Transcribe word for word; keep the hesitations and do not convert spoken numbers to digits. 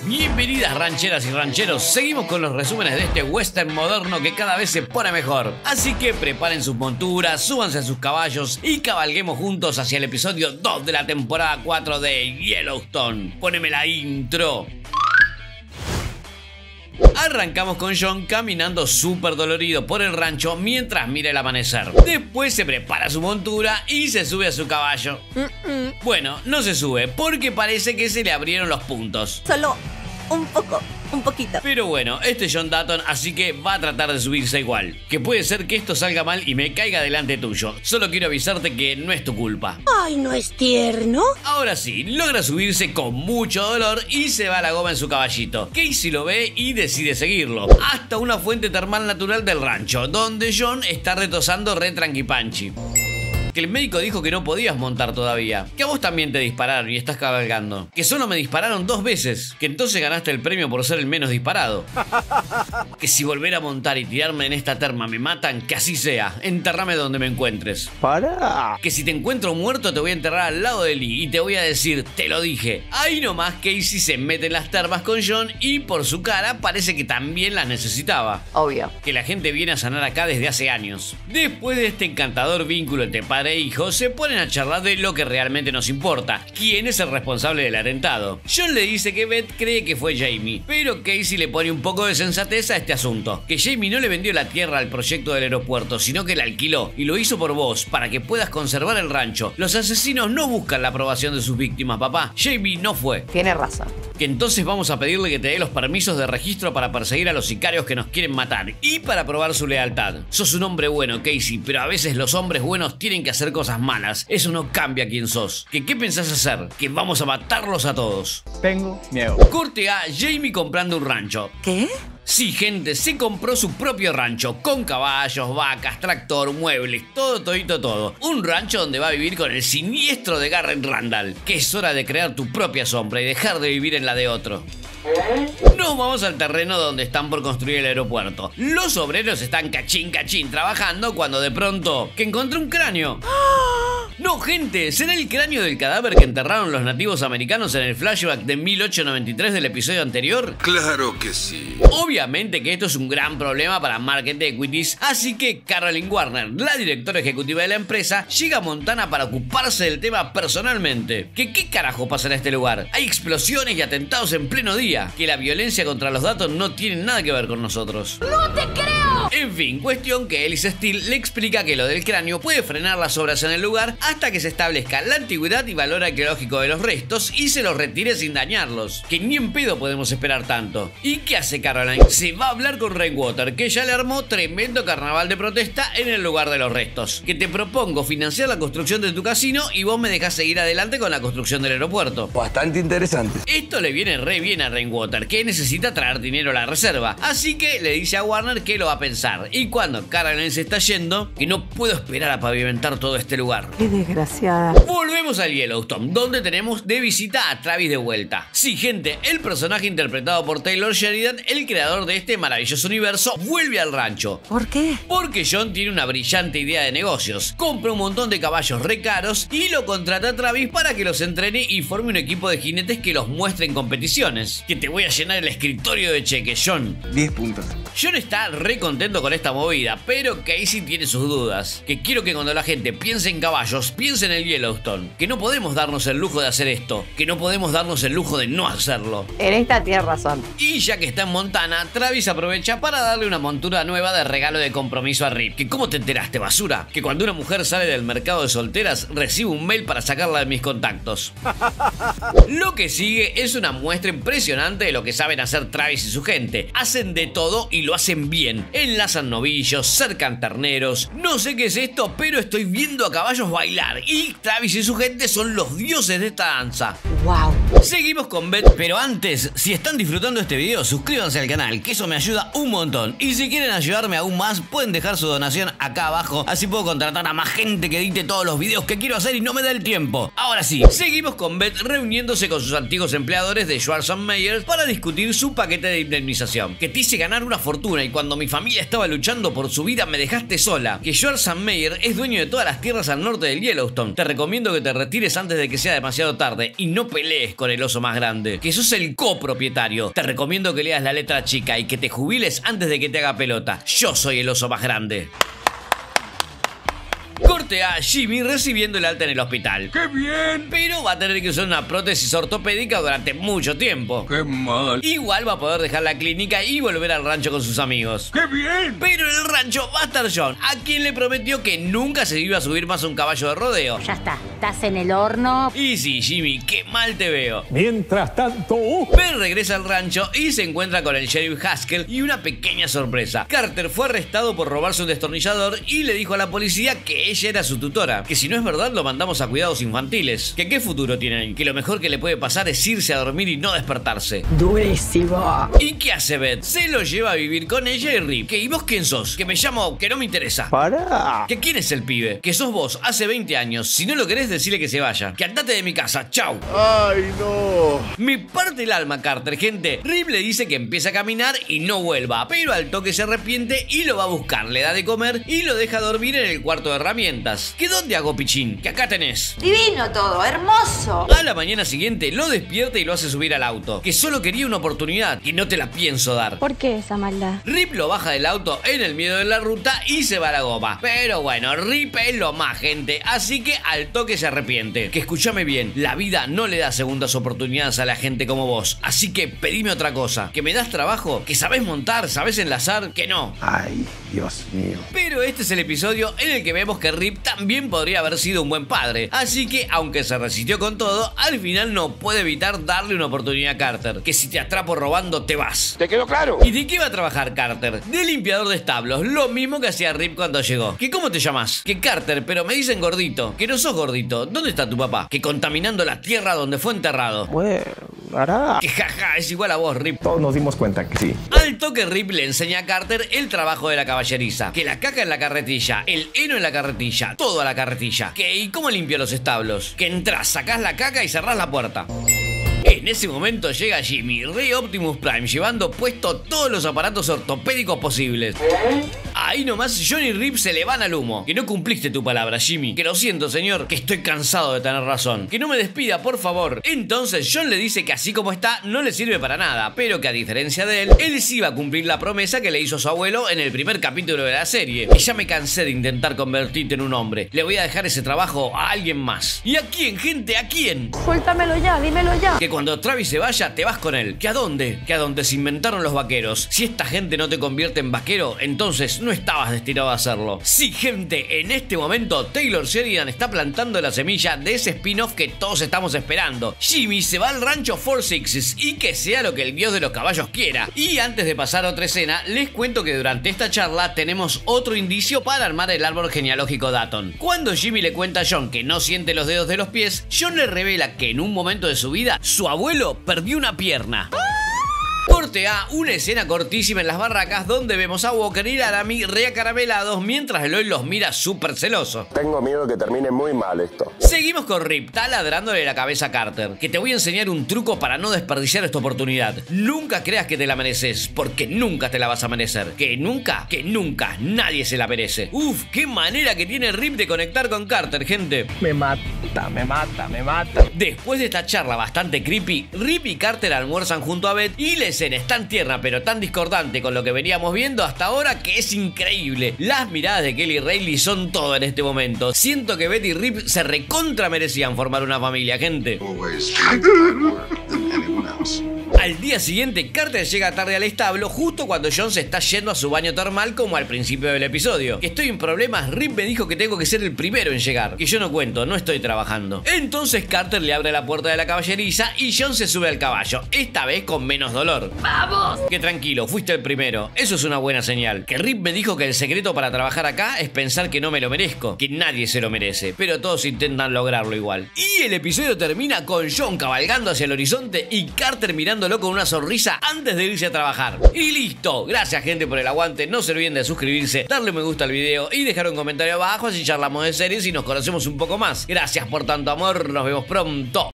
Bienvenidas rancheras y rancheros, seguimos con los resúmenes de este western moderno que cada vez se pone mejor. Así que preparen sus monturas, súbanse a sus caballos y cabalguemos juntos hacia el episodio dos de la temporada cuatro de Yellowstone. Poneme la intro. Arrancamos con Jon caminando súper dolorido por el rancho mientras mira el amanecer. Después se prepara su montura y se sube a su caballo. Mm-mm. Bueno, no se sube porque parece que se le abrieron los puntos. Solo un poco, un poquito. Pero bueno, este es Jon Dutton, así que va a tratar de subirse igual. Que puede ser que esto salga mal y me caiga delante tuyo. Solo quiero avisarte que no es tu culpa. Ay, ¿no es tierno? Ahora sí, logra subirse con mucho dolor y se va a la goma en su caballito. Casey lo ve y decide seguirlo hasta una fuente termal natural del rancho, donde Jon está retosando re tranquipanchi. Que el médico dijo que no podías montar todavía. Que a vos también te dispararon y estás cabalgando. Que solo me dispararon dos veces. Que entonces ganaste el premio por ser el menos disparado. Que si volver a montar y tirarme en esta terma me matan, que así sea. Enterrame donde me encuentres. ¡Para! Que si te encuentro muerto te voy a enterrar al lado de Lee y te voy a decir, te lo dije. Ahí nomás Casey se mete en las termas con Jon y por su cara parece que también las necesitaba. Obvio. Que la gente viene a sanar acá desde hace años. Después de este encantador vínculo entre padre e hijo, se ponen a charlar de lo que realmente nos importa. ¿Quién es el responsable del atentado? Jon le dice que Beth cree que fue Jamie, pero Casey le pone un poco de sensatez a este asunto. Que Jamie no le vendió la tierra al proyecto del aeropuerto, sino que la alquiló y lo hizo por vos, para que puedas conservar el rancho. Los asesinos no buscan la aprobación de sus víctimas, papá. Jamie no fue. Tiene razón. Que entonces vamos a pedirle que te dé los permisos de registro para perseguir a los sicarios que nos quieren matar y para probar su lealtad. Sos un hombre bueno, Casey, pero a veces los hombres buenos tienen que hacer cosas malas. Eso no cambia quién sos. ¿Que qué pensás hacer? Que vamos a matarlos a todos. Tengo miedo. Corte a Jamie comprando un rancho. ¿Qué? Sí, gente, se compró su propio rancho, con caballos, vacas, tractor, muebles, todo, todito, todo. Un rancho donde va a vivir con el siniestro de Garrett Randall. Que es hora de crear tu propia sombra y dejar de vivir en la de otro. Nos vamos al terreno donde están por construir el aeropuerto. Los obreros están cachín cachín trabajando cuando de pronto que encontré un cráneo. No, gente, ¿será el cráneo del cadáver que enterraron los nativos americanos en el flashback de mil ochocientos noventa y tres del episodio anterior? Claro que sí. Obviamente que esto es un gran problema para Market Equities, así que Carolyn Warner, la directora ejecutiva de la empresa, llega a Montana para ocuparse del tema personalmente. ¿Que qué carajo pasa en este lugar? Hay explosiones y atentados en pleno día. Que la violencia contra los datos no tiene nada que ver con nosotros. ¡No te creo! En fin, cuestión que Alice Steele le explica que lo del cráneo puede frenar las obras en el lugar hasta que se establezca la antigüedad y valor arqueológico de los restos y se los retire sin dañarlos. Que ni en pedo podemos esperar tanto. ¿Y qué hace Caroline? Se va a hablar con Rainwater, que ya le armó tremendo carnaval de protesta en el lugar de los restos. Que te propongo financiar la construcción de tu casino y vos me dejás seguir adelante con la construcción del aeropuerto. Bastante interesante. Esto le viene re bien a Rainwater, que necesita traer dinero a la reserva. Así que le dice a Warner que lo va a pensar. Y cuando Caroline se está yendo, que no puedo esperar a pavimentar todo este lugar. Qué desgraciada. Volvemos al Yellowstone, donde tenemos de visita a Travis de vuelta. Sí, gente, el personaje interpretado por Taylor Sheridan, el creador de este maravilloso universo, vuelve al rancho. ¿Por qué? Porque Jon tiene una brillante idea de negocios. Compra un montón de caballos re caros y lo contrata a Travis para que los entrene y forme un equipo de jinetes que los muestre en competiciones. Que te voy a llenar el escritorio de cheques, Jon. diez puntos. Jon está re contento con esta movida, pero Casey tiene sus dudas. Que quiero que cuando la gente piense en caballos, piense en el Yellowstone. Que no podemos darnos el lujo de hacer esto. Que no podemos darnos el lujo de no hacerlo. En esta tienes razón. Y ya que está en Montana, Travis aprovecha para darle una montura nueva de regalo de compromiso a Rip. Que ¿cómo te enteraste, basura? Que cuando una mujer sale del mercado de solteras, recibe un mail para sacarla de mis contactos. Lo que sigue es una muestra impresionante de lo que saben hacer Travis y su gente. Hacen de todo y lo hacen bien. Enlazan novillos, cercan terneros. No sé qué es esto, pero estoy viendo a caballos bailar. Y Travis y su gente son los dioses de esta danza. Wow. Seguimos con Beth, pero antes, si están disfrutando este video, suscríbanse al canal, que eso me ayuda un montón. Y si quieren ayudarme aún más, pueden dejar su donación acá abajo, así puedo contratar a más gente que edite todos los videos que quiero hacer y no me da el tiempo. Ahora sí, seguimos con Beth reuniéndose con sus antiguos empleadores de Schwarzenegger para discutir su paquete de indemnización, que te hice ganar una fortuna y cuando mi familia estaba luchando por su vida me dejaste sola. Que Schwarzenegger es dueño de todas las tierras al norte del Yellowstone. Te recomiendo que te retires antes de que sea demasiado tarde y no pelees con el oso más grande. Que sos el copropietario. Te recomiendo que leas la letra chica y que te jubiles antes de que te haga pelota. Yo soy el oso más grande. Corte a Jimmy recibiendo el alta en el hospital. ¡Qué bien! Pero va a tener que usar una prótesis ortopédica durante mucho tiempo. ¡Qué mal! Igual va a poder dejar la clínica y volver al rancho con sus amigos. ¡Qué bien! Pero en el rancho va a estar John, a quien le prometió que nunca se iba a subir más a un caballo de rodeo. Ya está, estás en el horno. Y sí, Jimmy, qué mal te veo. Mientras tanto... Ben regresa al rancho y se encuentra con el sheriff Haskell y una pequeña sorpresa. Carter fue arrestado por robarse un destornillador y le dijo a la policía que ella era su tutora. Que si no es verdad lo mandamos a cuidados infantiles. Que qué futuro tienen. Que lo mejor que le puede pasar es irse a dormir y no despertarse. Durísimo. ¿Y qué hace Beth? Se lo lleva a vivir con ella y Rip. Que ¿y vos quién sos? Que me llamo, que no me interesa. ¡Para! ¿Que quién es el pibe? Que sos vos, hace veinte años. Si no lo querés, decirle que se vaya. Que andate de mi casa, chau. ¡Ay, no! Me parte el alma, Carter, gente. Rip le dice que empiece a caminar y no vuelva. Pero al toque se arrepiente y lo va a buscar. Le da de comer y lo deja dormir en el cuarto de herramientas. ¿Que dónde hago pichín? Que acá tenés. Divino todo, hermoso. A la mañana siguiente lo despierta y lo hace subir al auto. Que solo quería una oportunidad y no te la pienso dar. ¿Por qué esa maldad? Rip lo baja del auto en el medio de la ruta y se va a la goma. Pero bueno, Rip es lo más, gente. Así que al toque se arrepiente. Que escúchame bien, la vida no le da segundas oportunidades a la gente como vos. Así que pedime otra cosa. Que me das trabajo, que sabés montar, sabés enlazar, que no. Ay, Dios mío. Pero este es el episodio en el que vemos que Rip también podría haber sido un buen padre. Así que, aunque se resistió con todo, al final no puede evitar darle una oportunidad a Carter. Que si te atrapo robando, te vas. ¿Te quedó claro? ¿Y de qué va a trabajar Carter? De limpiador de establos, lo mismo que hacía Rip cuando llegó. ¿Que cómo te llamas? Que Carter, pero me dicen gordito. Que no sos gordito. ¿Dónde está tu papá? Que contaminando la tierra donde fue enterrado. Bueno, hará. Que jaja, es igual a vos, Rip. Todos nos dimos cuenta que sí. Al toque Rip le enseña a Carter el trabajo de la caballeriza. Que la caca en la carretilla, el heno en la carretilla, todo a la carretilla. Que ¿y cómo limpio los establos? Que entras, sacás la caca y cerrás la puerta. En ese momento llega Jimmy, Rey Optimus Prime, llevando puesto todos los aparatos ortopédicos posibles. Ahí nomás John y Rip se le van al humo. Que no cumpliste tu palabra, Jimmy. Que lo siento, señor, que estoy cansado de tener razón. Que no me despida, por favor. Entonces John le dice que así como está no le sirve para nada, pero que a diferencia de él, él sí va a cumplir la promesa que le hizo su abuelo en el primer capítulo de la serie. Que ya me cansé de intentar convertirte en un hombre. Le voy a dejar ese trabajo a alguien más. ¿Y a quién, gente? ¿A quién? Suéltamelo ya, dímelo ya. Que cuando Travis se vaya, te vas con él. ¿Que a dónde? Que a donde se inventaron los vaqueros. Si esta gente no te convierte en vaquero, entonces no estabas destinado a hacerlo. Sí, gente, en este momento Taylor Sheridan está plantando la semilla de ese spin-off que todos estamos esperando. Jimmy se va al rancho Four Sixes y que sea lo que el dios de los caballos quiera. Y antes de pasar a otra escena, les cuento que durante esta charla tenemos otro indicio para armar el árbol genealógico Dutton. Cuando Jimmy le cuenta a John que no siente los dedos de los pies, John le revela que en un momento de su vida, su abuelo perdió una pierna. Corte a una escena cortísima en las barracas donde vemos a Walker y Laramie reacaramelados mientras Eloy los mira súper celoso. Tengo miedo que termine muy mal esto. Seguimos con Rip taladrándole la cabeza a Carter. Que te voy a enseñar un truco para no desperdiciar esta oportunidad. Nunca creas que te la mereces, porque nunca te la vas a merecer. Que nunca, que nunca, nadie se la merece. Uf, qué manera que tiene Rip de conectar con Carter, gente. Me mata, me mata, me mata. Después de esta charla bastante creepy, Rip y Carter almuerzan junto a Beth y la escena es tan tierna pero tan discordante con lo que veníamos viendo hasta ahora que es increíble. Las miradas de Kelly Reilly son todo en este momento. Siento que Beth y Rip se recontra merecían formar una familia, gente. Al día siguiente, Carter llega tarde al establo justo cuando John se está yendo a su baño termal como al principio del episodio. Que estoy en problemas, Rip me dijo que tengo que ser el primero en llegar. Que yo no cuento, no estoy trabajando. Entonces Carter le abre la puerta de la caballeriza y John se sube al caballo, esta vez con menos dolor. ¡Vamos! Que tranquilo, fuiste el primero. Eso es una buena señal. Que Rip me dijo que el secreto para trabajar acá es pensar que no me lo merezco. Que nadie se lo merece. Pero todos intentan lograrlo igual. Y el episodio termina con John cabalgando hacia el horizonte y Carter mirándolo con una sonrisa antes de irse a trabajar. Y listo. Gracias, gente, por el aguante. No se olviden de suscribirse, darle me gusta al video y dejar un comentario abajo así charlamos de series y nos conocemos un poco más. Gracias por tanto amor. Nos vemos pronto.